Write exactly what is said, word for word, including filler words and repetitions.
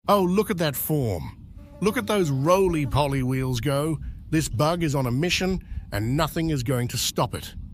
Oh, look at that form. Look at those roly-poly wheels go. This bug is on a mission, and nothing is going to stop it.